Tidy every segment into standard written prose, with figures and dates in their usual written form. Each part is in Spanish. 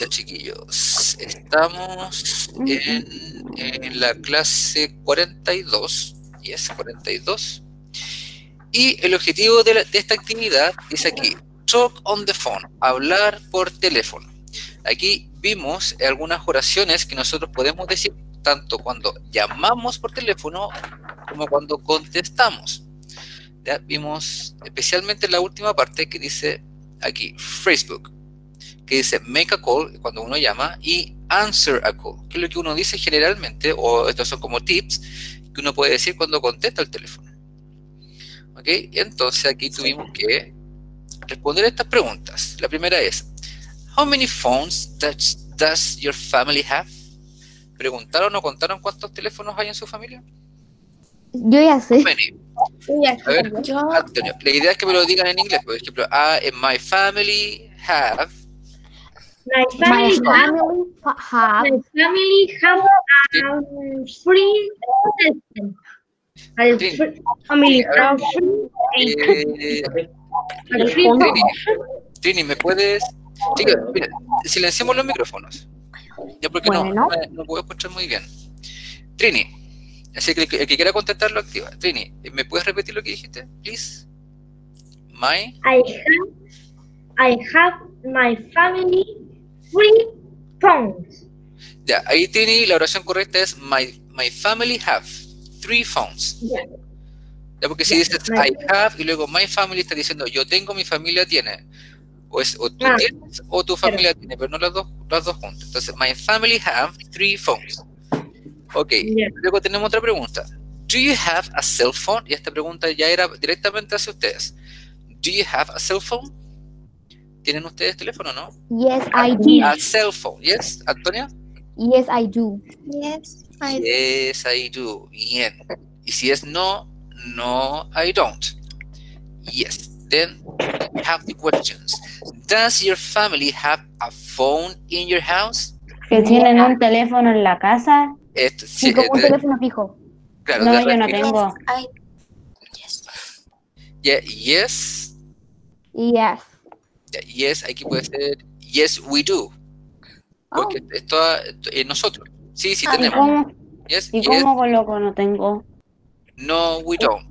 vuelta, chiquillos. Estamos en la clase 42. Yes, 42. Y el objetivo de esta actividad dice aquí, talk on the phone, hablar por teléfono. Aquí vimos algunas oraciones que nosotros podemos decir tanto cuando llamamos por teléfono como cuando contestamos. Ya vimos especialmente la última parte que dice aquí, Facebook, que dice make a call cuando uno llama y answer a call, que es lo que uno dice generalmente, o estos son como tips que uno puede decir cuando contesta el teléfono. ¿Ok? Entonces aquí tuvimos que responder estas preguntas. La primera es, how many phones does your family have? ¿Preguntaron o contaron cuántos teléfonos hay en su familia? Yo ya sé. A ver, Antonio, la idea es que me lo digan en inglés. Por ejemplo, my family have... My family have free Trini, ¿me puedes...? Chicos, mira, silenciemos los micrófonos. Ya porque bueno. no puedo escuchar muy bien. Trini, así que el que quiera contestar lo activa. Trini, ¿me puedes repetir lo que dijiste, please? I have my family free phones. Ya, ahí Trini, la oración correcta es my family have 3 phones. Yeah. Ya, porque si dices I have y luego my family, está diciendo yo tengo, mi familia tiene. O tú tienes o tu familia tiene, pero no las dos juntas. Entonces, my family have 3 phones. Ok, luego tenemos otra pregunta. Do you have a cell phone? Y esta pregunta ya era directamente hacia ustedes. Do you have a cell phone? ¿Tienen ustedes teléfono, no? Yes, I do. A cell phone, yes, Antonia? Yes, I do. Yes, I do. Bien. Y si es no, I don't. Yes. Then we have the questions. Does your family have a phone in your house? ¿Que tienen un teléfono en la casa? Sí, como un teléfono fijo. Claro, no, yo no tengo. Yes. Yes, aquí puede ser yes, we do. Porque esto es nosotros. Sí, tenemos. ¿Cómo? Yes, ¿Y cómo coloco no tengo? No, we don't.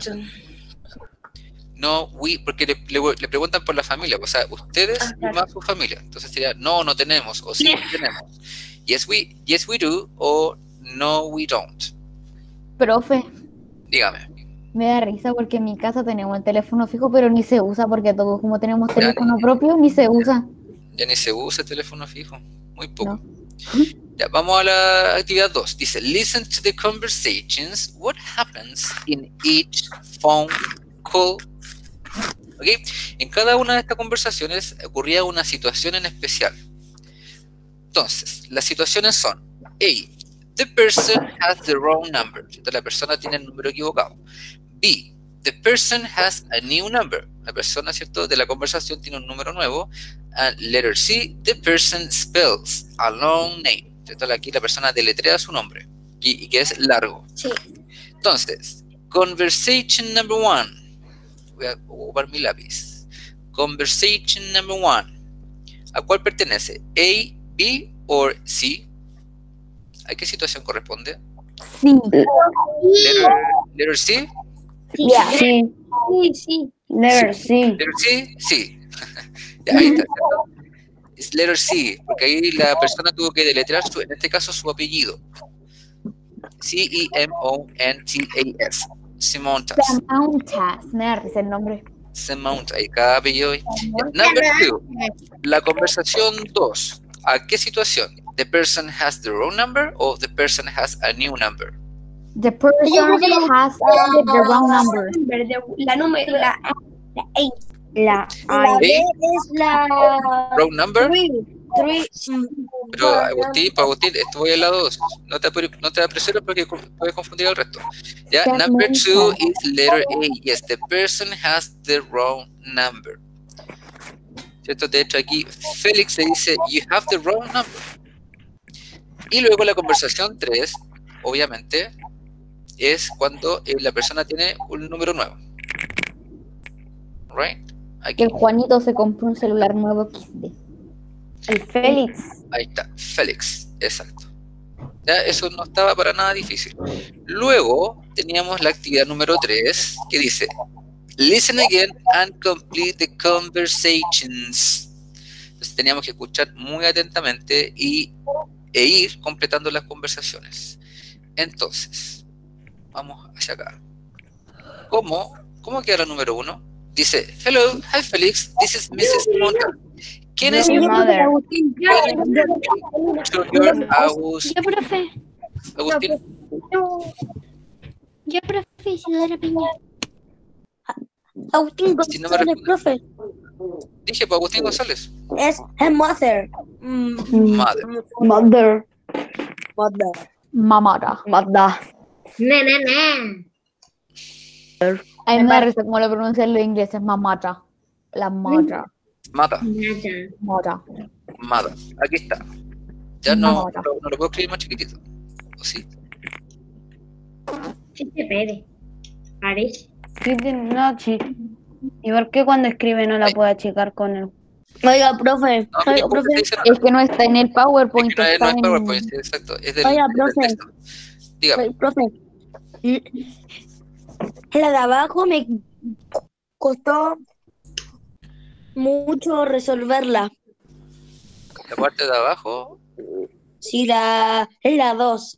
No, porque le preguntan por la familia, o sea, ustedes y más su familia. Entonces sería, no tenemos, o sí tenemos. Yes, we do, o no, we don't. Profe. Dígame. Me da risa porque en mi casa tenemos el teléfono fijo, pero ni se usa porque todos como tenemos teléfono propio, ni se usa. Ya ni se usa el teléfono fijo, muy poco. No. Ya, vamos a la actividad 2. Dice, listen to the conversations. What happens in each phone call? ¿Okay? En cada una de estas conversaciones ocurría una situación en especial. Entonces, las situaciones son A. The person has the wrong number. Entonces, la persona tiene el número equivocado. B. The person has a new number. La persona, ¿cierto?, de la conversación tiene un número nuevo. And letter C. The person spells a long name. Entonces, aquí la persona deletrea su nombre. Y que es largo. Sí. Entonces, conversation number 1. Voy a ocupar mi lápiz. Conversation number 1. ¿A cuál pertenece? A, B o C? ¿A qué situación corresponde? Sí. Letter C? Yeah. Sí. Letter C. Letter C? Sí. Ya, ahí está. Es letter C, porque ahí la persona tuvo que deletrear, en este caso, su apellido. C-E-M-O-N-T-A-S. Semontas. Me da risa el nombre. Semontas, ahí cada apellido. Number 2. La conversación 2. ¿A qué situación? The person has the wrong number or the person has a new number? The person has the wrong number. La B es la wrong number. Pero Three. Agustín, esto voy al lado 2. No te apresures porque puedes confundir al resto. Ya, number 2 is letter A. Yes, the person has the wrong number. ¿Cierto? De hecho, aquí Félix le dice, you have the wrong number. Y luego la conversación 3, obviamente, es cuando la persona tiene un número nuevo. Right? Aquí. El Juanito se compró un celular nuevo XD. El Félix. Ahí está, Félix, exacto. Ya, eso no estaba para nada difícil. Luego teníamos la actividad número 3 que dice listen again and complete the conversations. Entonces teníamos que escuchar muy atentamente e ir completando las conversaciones. Entonces, vamos hacia acá. ¿Cómo queda la número 1? Dice, hello, hi Felix, this is Mrs. Monta. ¿Quién es Your mother. Agustín? Yo, profe. Agustín, Yo, profe, Isidora Piña. Agustín Si no me González, responde. profe. Dije, pues Agustín González. Es her mother. Madre. Mother. Mother. Mamara. Mother. A mí me da risa como lo pronuncian los ingleses, mamara. La mara. Mata. Mara. Mada. Aquí está. Ya no Mada. lo puedo escribir más chiquitito. ¿O sí? Sí se puede. Parece. Sí, no, sí. ¿Y por qué cuando escribe no la puede achicar con el... Oiga, profe. No, Oiga, tampoco profe. se dice nada. Es que no está en el PowerPoint. Es que no está es en- PowerPoint, sí, exacto. Es del, Oiga, del profe. texto. Dígame. Oiga, profe. La de abajo me costó mucho resolverla. La parte de abajo. Sí, es la 2.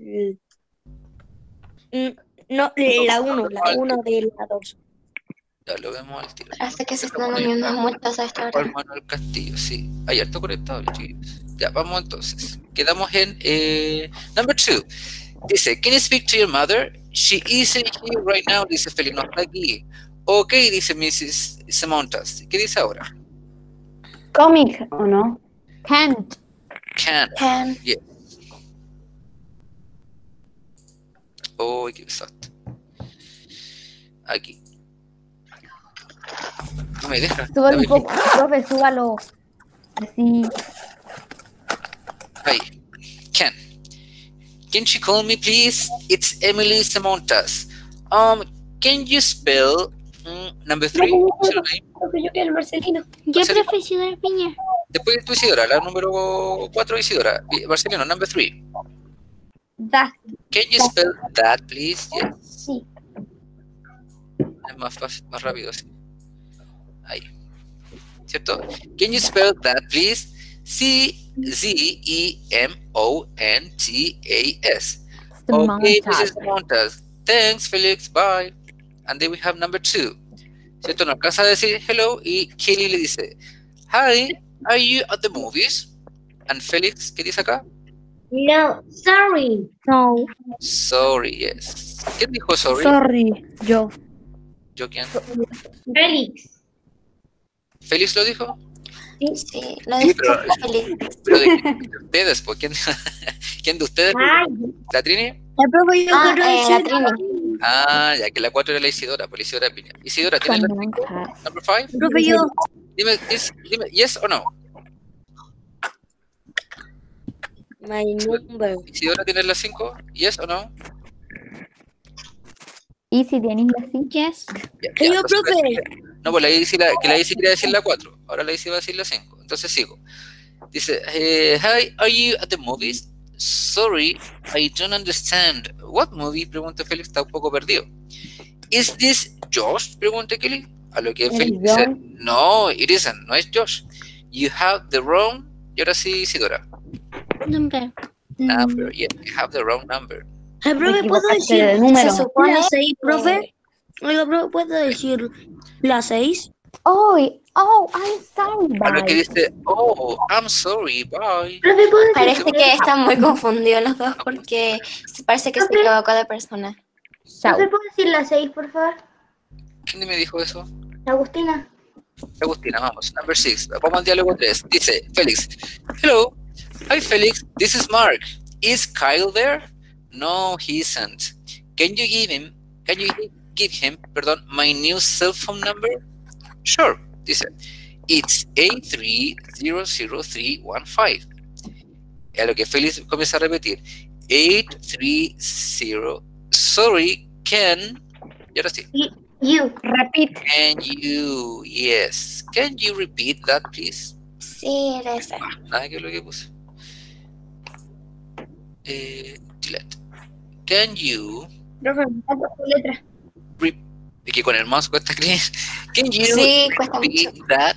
No, la 1 de la 2. Ya lo vemos al tiro. Hace que se están dando unas muertas a esta Juan hora. Manuel Castillo, sí. Hay harto conectado, chiquillos. Ya, vamos entonces. Quedamos en number 2. Dice, can you speak to your mother? She isn't here right now, dice Félix, no está aquí. Ok, dice Mrs. Simontas. ¿Qué dice ahora? Cómic, ¿o no? Can't. Can. Yes. Oh, qué exacto. Aquí. No me deja. Súbalo Dame un poco, profe, súbalo. Así. Ahí. Can you call me, please? It's Emily Simontas. Can you spell number 3? What's your name? Profe, yo quiero el Marcelino. Yo, profe, Isidora Piña. Después de tu Isidora, la número 4 Isidora. Marcelino, number 3. That. Can you spell that, please? Yes. Sí. Es más fácil, más rápido así. Ahí. ¿Cierto? Can you spell that, please? C-Z-E-M-O-N-T-A-S. Okay, Mrs. Montas. Thanks, Felix. Bye. And then we have number 2. ¿Cierto? Nos alcanza a decir hello y Kelly le dice, hi, are you at the movies? And Felix, ¿qué dice acá? No, sorry. No. Sorry, yes. ¿Quién dijo sorry? Sorry, yo. ¿Yo quién? Félix. ¿Félix lo dijo? Sí, lo Sí, dijo pero- Félix. Pero de ustedes, pues, ¿quién de ustedes? Ay, ¿La Trini? El profe, yo quiero la decir. Trini. Ah, ya que la 4 era la Isidora, pues la Isidora Piña. Isidora, ¿tienes la 5? Number 5? Profe, yo. Dime, yes o no. My number. Isidora, ¿tienes la 5? Yes o no. ¿Y si tienes la 5? Yes. Ya, Yo, entonces, profe. no, pues que la Isi quería decir la 4. Ahora la Isi va a decir la 5. Entonces sigo. Dice, hi, are you at the movies? Sorry, I don't understand. What movie? Pregunta Félix, está un poco perdido. Is this Josh? Pregunta Kelly. A lo que ¿Es Félix dice, Josh? no, it isn't, no es Josh. You have the wrong, y ahora sí, Isidora. Number. Number, yeah, you have the wrong number. El profe, ¿puedo Equivocaste decir de número. Se supone. la 6, profe? Oiga, profe, ¿puedo decir la 6? Oh, I'm sorry, A lo que bye. dice, oh, I'm sorry, bye. Profe, ¿puedo decir? Parece que están muy confundidos los dos porque parece que se equivocó de persona. Chao. ¿puedo decir la 6, por favor? ¿Quién me dijo eso? Agustina. Agustina, vamos. Number 6. Vamos al diálogo 3. Dice, Félix. Hello. Hi, Felix. This is Mark. Is Kyle there? No, he isn't. Can you give him, my new cell phone number? Sure. Dice, it's 8300315. A lo que Félix comienza a repetir. 830. Sorry, Ken. Y ahora sí. You. Repeat. Can you, yes. Can you repeat that, please? Sí, era esa. Nada que lo que puse. Delete. Can you Profe, me falta tu letra. y que con el mouse cuesta escribir. Can you Sí, cuesta repeat mucho. that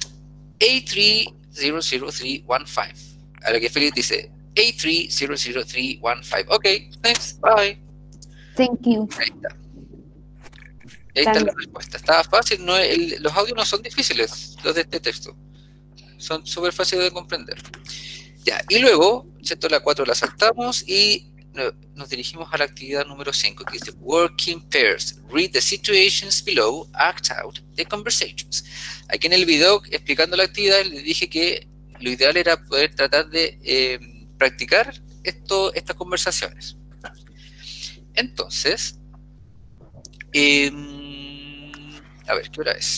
A300315? A lo que Félix dice A300315. Ok, thanks, bye. Thank you. Ahí está. Ahí está la respuesta. Estaba fácil, no, los audios no son difíciles, los de este texto. Son súper fáciles de comprender. Ya, y luego, ¿cierto? La 4 la saltamos y nos dirigimos a la actividad número 5, que dice Work in pairs. Read the situations below, act out the conversations. Aquí en el video, explicando la actividad, les dije que lo ideal era poder tratar de practicar estas conversaciones. Entonces, a ver, ¿qué hora es?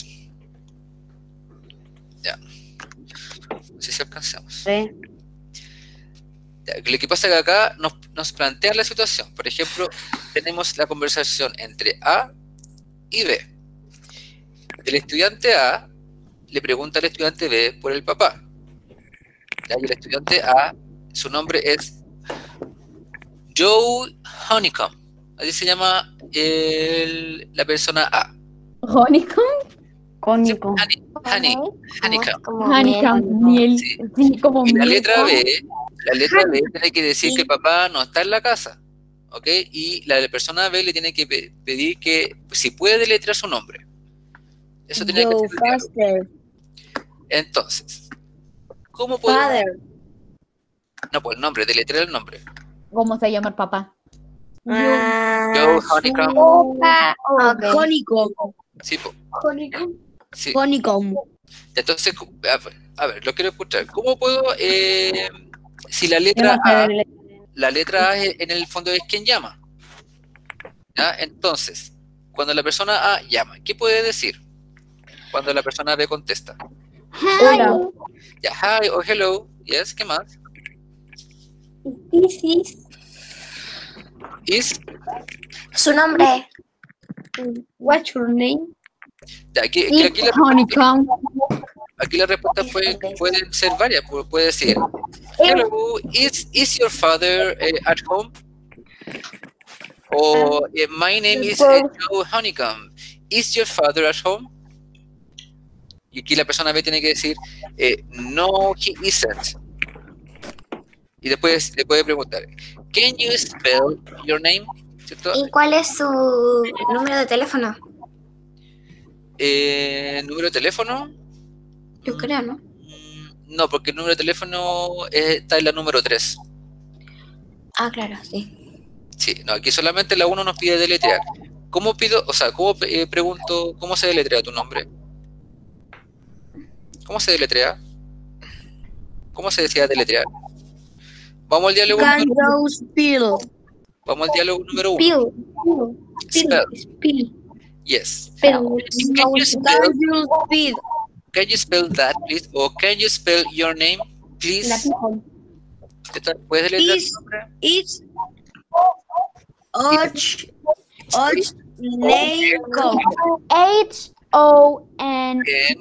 Ya. No sé si alcanzamos. Sí. Ya, lo que pasa es que acá nos plantea la situación. Por ejemplo, tenemos la conversación entre A y B. El estudiante A le pregunta al estudiante B por el papá. ¿Ya? Y el estudiante A, su nombre es Joe Honeycomb. Así se llama la persona A. Honeycomb. Cónico. Honeycomb. Como Honeycomb. Miel. Sí. Sí, como Y la miel. letra B tiene que decir que el papá no está en la casa, ¿ok? Y la persona B le tiene que pedir que, si puede deletrear su nombre. Eso tiene que Go ser el diálogo. faster. Entonces, ¿cómo podemos...? Father. No, pues el nombre, deletrear el nombre. ¿Cómo se llama el papá? Joe Honeycomb. Ok. Honeycomb. Sí, po. Honeycomb. Sí. Honeycomb. Entonces, a ver, lo quiero escuchar. ¿Cómo puedo, si la Yo letra no sé A, de la letra A en el fondo es quien llama? ¿Ya? Entonces, cuando la persona A llama, ¿qué puede decir? Cuando la persona B contesta. Hola. Ya, hi o hello, yes, ¿qué más? This is Is, su nombre. What's your name? ya, aquí Honeycomb. la respuesta pueden ser varias. Puede decir, hello, is your father at home? O my name is Joe Honeycomb. Is your father at home? Y aquí la persona B tiene que decir, no, he isn't. Y después le puede preguntar, can you spell your name? ¿Cierto? ¿Y cuál es su número de teléfono? ¿Número de teléfono? Yo creo, ¿no? No, porque el número de teléfono está en la número 3. Ah, claro, sí. Sí, no, aquí solamente la 1 nos pide deletrear. ¿Cómo pido, o sea, cómo pregunto, cómo se deletrea tu nombre? ¿Cómo se deletrea? ¿Cómo se decía deletrear? Vamos al diálogo Can número 1. you spell? Vamos al diálogo número 1. Spell. Spell. Yes. Spell. Can you spell, Can you spell? can you spell that, please? O can you spell your name, please? ¿Puedes deletrear tu nombre? It's name come. Honeycomb.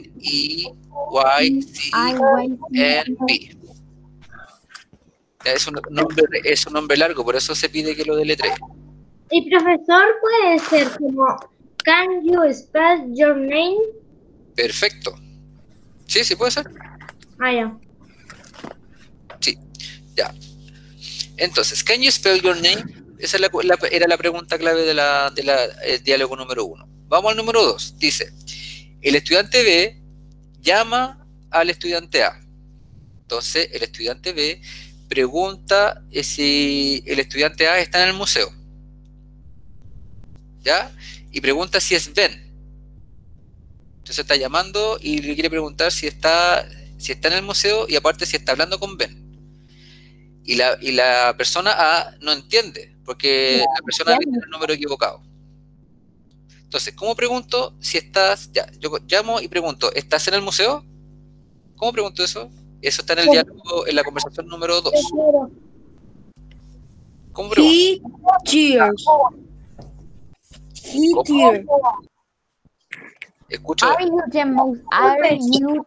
N-E-Y-C-N-B. Es un nombre largo, por eso se pide que lo deletree. Y profesor, puede ser como Can you spell your name? Perfecto. Sí, sí puede ser. Ah, ya. Sí, ya. Entonces, can you spell your name? Esa era la pregunta clave del diálogo número 1. Vamos al número 2. Dice, el estudiante B llama al estudiante A. Entonces, el estudiante B pregunta si el estudiante A está en el museo. ¿Ya? Y pregunta si es Ben. Entonces está llamando y le quiere preguntar si está en el museo y aparte si está hablando con Ben. Y la persona A no entiende, porque la persona B tiene el número equivocado. Entonces, ¿cómo pregunto si estás? Ya, yo llamo y pregunto, ¿estás en el museo? ¿Cómo pregunto eso? Eso está en el diálogo, en la conversación número 2. ¿Cómo pregunto? He cheers. He cheers. Escucho. Are you the most? Are you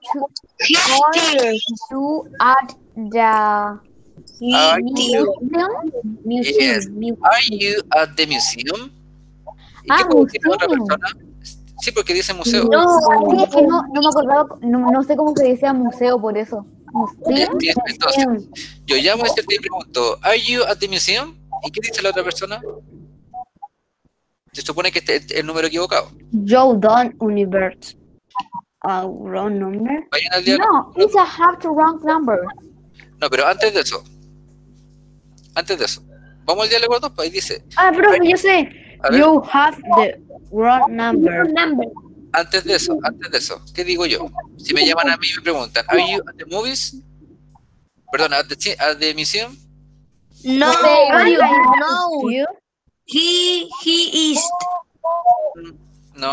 to at the Are museum? Yes. Are you at the museum? ¿Y qué Ah, puedo decir a otra museum. persona? Sí, porque dice museo. Sí, es que no me acordaba, no sé cómo se decía museo por eso. ¿Museum? Entonces, yo llamo a ese y pregunto, ¿Are you at the museum? ¿Y qué dice la otra persona? Se supone que este es el número equivocado. Joe Don Universe. Wrong number. Vayan al diálogo. No, it's a half to wrong number. No, pero antes de eso. Vamos al diálogo 2, pues ahí dice. Ah, profe, yo sé. A ver. You have the wrong number. Antes de eso, ¿qué digo yo? Si me llaman a mí y me preguntan, ¿Are you at the movies? Perdón, at the museum? No, Are you- no. You? He is. No.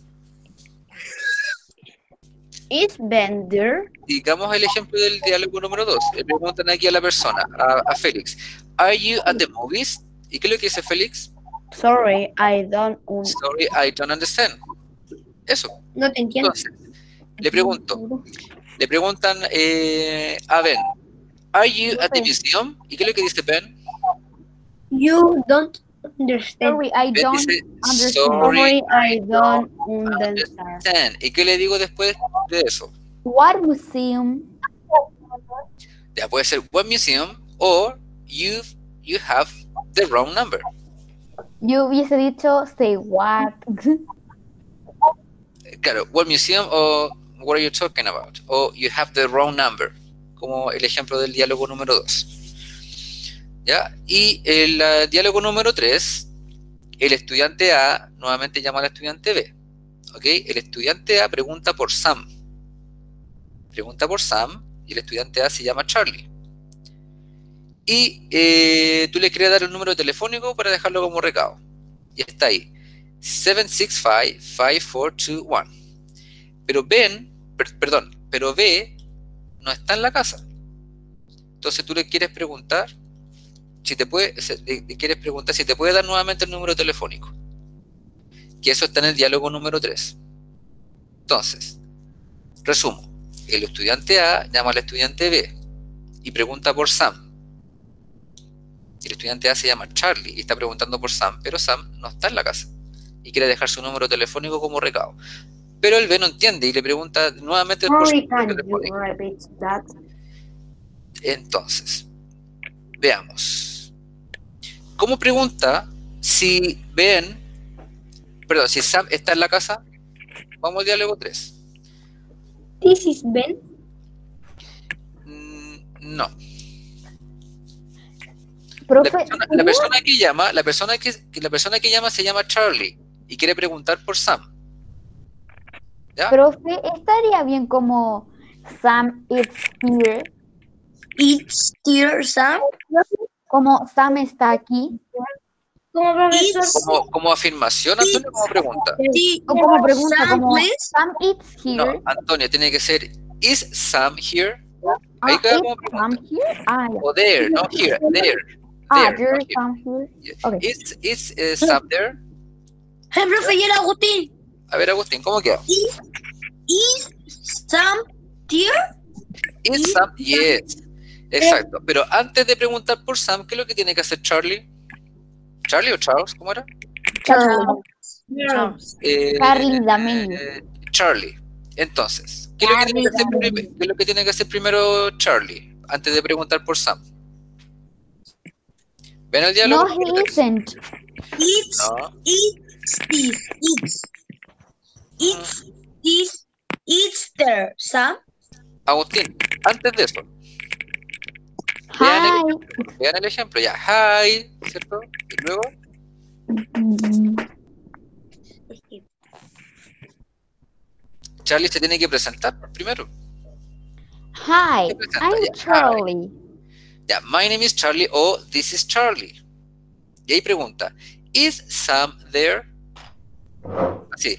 Is Ben there? Digamos el ejemplo del diálogo número 2. Le preguntan aquí a la persona, a Félix, ¿Are you at the movies? ¿Y qué es lo que dice Félix? Sorry, I don't. Sorry, I don't understand. Eso. No te entiendo. Entonces, le preguntan a Ben, ¿Are you at the museum? ¿Y qué es lo que dice Ben? You don't understand. Sorry, I Ben don't dice, understand. sorry, I don't understand. understand. ¿Y qué le digo después de eso? What museum? Ya puede ser what museum o you have the wrong number. Yo hubiese dicho say what. Claro, what museum o what are you talking about? O you have the wrong number, como el ejemplo del diálogo número 2. ¿Ya? Y el diálogo número 3, el estudiante A nuevamente llama al estudiante B. ¿Ok? El estudiante A pregunta por Sam. Y el estudiante A se llama Charlie. Y tú le quieres dar el número telefónico para dejarlo como recado. Y está ahí. 765-5421. Pero pero B no está en la casa. Entonces tú le quieres preguntar si te puede dar nuevamente el número telefónico. Que eso está en el diálogo número 3. Entonces, resumo. El estudiante A llama al estudiante B y pregunta por Sam. El estudiante A se llama Charlie y está preguntando por Sam, pero Sam no está en la casa y quiere dejar su número telefónico como recado. Pero el B no entiende y le pregunta nuevamente por su número telefónico. Entonces, veamos. ¿Cómo pregunta si si Sam está en la casa? Vamos al diálogo 3. This is Ben. No. Profe, La persona que llama se llama Charlie y quiere preguntar por Sam. ¿Ya? profe, estaría bien como Sam is here. It's dear Sam. Como Sam está aquí. Como profesor, Como afirmación, Antonio, como pregunta. O como pregunta, Sam, como please. Sam is No, here. Antonio, tiene que ser ¿Is Sam here? Ahí Ah, queda is como Sam pregunta. here? Ah, ya. O there, no here, there. Ah, There, there's not Sam here. here. Okay. Is Sam there? Hey, profe, y el Agustín. A ver, Agustín, ¿cómo queda? Is Sam dear? Is Sam, yes. Exacto. Pero antes de preguntar por Sam, ¿qué es lo que tiene que hacer Charlie? ¿Charlie o Charles? ¿Cómo era? Charlie D'Amelio. Charlie. Entonces, ¿qué es lo que tiene que hacer primero Charlie antes de preguntar por Sam? ¿Ven el diálogo? No, he isn't. No. It's there, Sam. Agustín, antes de eso, Hi. vean el ejemplo, ya, hi, ¿cierto? Y luego, Charlie se tiene que presentar primero. Hi, Se presenta, I'm ya, Charlie. Ya, my name is Charlie o this is Charlie. Y ahí pregunta, is Sam there? Así.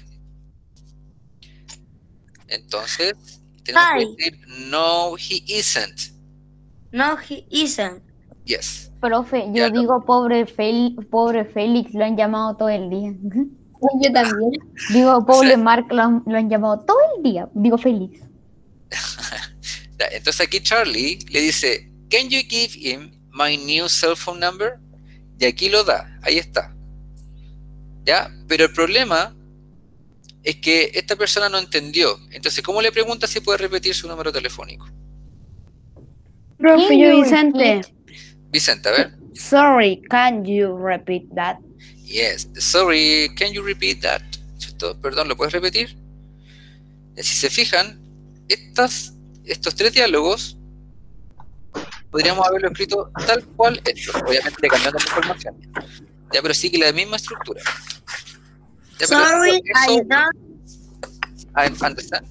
Entonces, tenemos que decir, no, he isn't. No, he isn't. Yes. Profe, Ya yo no. digo pobre Félix, lo han llamado todo el día. Yo también. Digo, pobre Mark lo han llamado todo el día. Digo, feliz. Ya, entonces aquí Charlie le dice, can you give him my new cell phone number? Y aquí lo da, ahí está. ¿Ya? Pero el problema es que esta persona no entendió. Entonces, ¿cómo le pregunta si puede repetir su número telefónico? Profe, Can yo you Vicente. repeat? Vicente, a ver. Sorry, can you repeat that? Yes, sorry, can you repeat that? ¿Cierto? Perdón, ¿lo puedes repetir? Si se fijan, estos tres diálogos podríamos haberlo escrito tal cual esto, obviamente cambiando la información. Ya, pero sigue la misma estructura. Ya, pero Sorry, eso, I don't. I understand.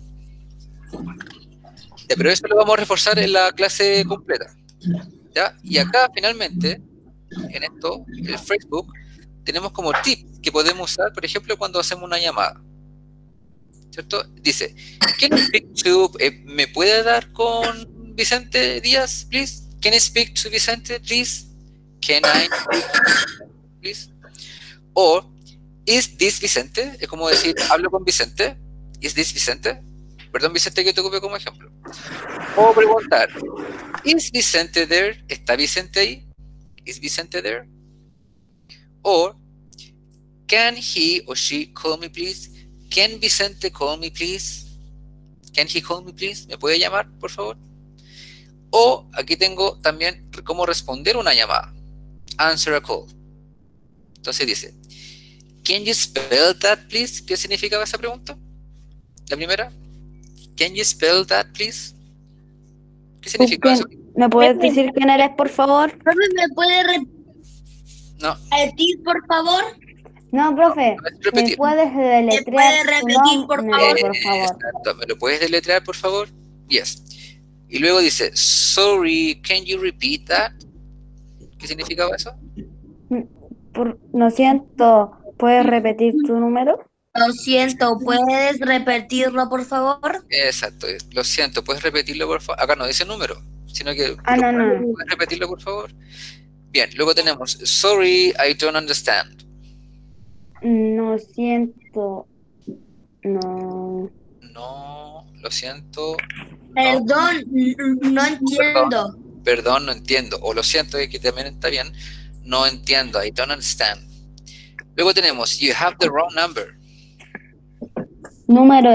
Ya, pero eso lo vamos a reforzar en la clase completa. ¿Ya? Y acá finalmente, en esto, el Facebook, tenemos como tip que podemos usar, por ejemplo, cuando hacemos una llamada. ¿Cierto? Dice, can I speak to, ¿me puede dar con Vicente Díaz, please? Can I speak to Vicente, please? Can I speak to Vicente, please? O, is this Vicente? Es como decir, hablo con Vicente. Is this Vicente? Perdón, Vicente, que te ocupe como ejemplo. O preguntar, is Vicente there? ¿Está Vicente ahí? Is Vicente there? Or, can he or she call me, please? Can Vicente call me, please? Can he call me, please? ¿Me puede llamar, por favor? O aquí tengo también cómo responder una llamada. Answer a call. Entonces dice, can you spell that, please? ¿Qué significaba esa pregunta? La primera. Can you spell that, please? ¿Qué significa eso? ¿Me puedes decir quién eres, por favor? Profe, ¿me puede No, repetir, por favor? No, profe, ¿puedes ¿me repetir? puedes deletrear puede tu repetir, por nombre, favor? por favor? Exacto. ¿Me lo puedes deletrear, por favor? Yes. Y luego dice, sorry, can you repeat that? ¿Qué significaba eso? Lo siento, ¿puedes repetir tu número? Lo siento, ¿puedes repetirlo, por favor? Exacto. Lo siento, ¿puedes repetirlo, por favor? Acá no dice número, sino que... No. ¿Puedes repetirlo, por favor? Bien, luego tenemos, sorry, I don't understand. No siento. No. No, lo siento. Perdón, no entiendo. Perdón, no entiendo. O lo siento, que también está bien. No entiendo, I don't understand. Luego tenemos, you have the wrong number. Número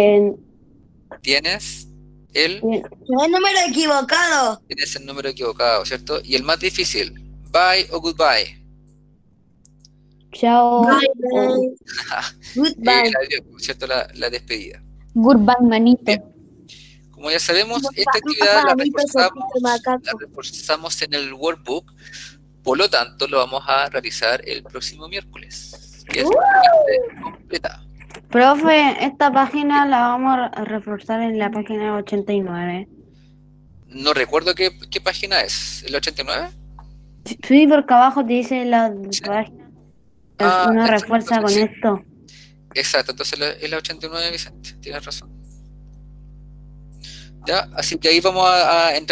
Tienes el número equivocado. número equivocado, ¿cierto? Y el más difícil, bye o goodbye. chao. Goodbye. ¿Cierto? La despedida. Goodbye, manito. Bien. Como ya sabemos, esta actividad la reforzamos en el workbook, por lo tanto lo vamos a realizar el próximo miércoles, que es la clase completa. Profe, esta página la vamos a reforzar en la página 89. No recuerdo qué página es, ¿el 89? Sí, porque abajo te dice la página. Uno exacto, refuerza con sí. esto. Exacto, entonces es la 89, Vicente, tienes razón. Ya, así que ahí vamos a entrar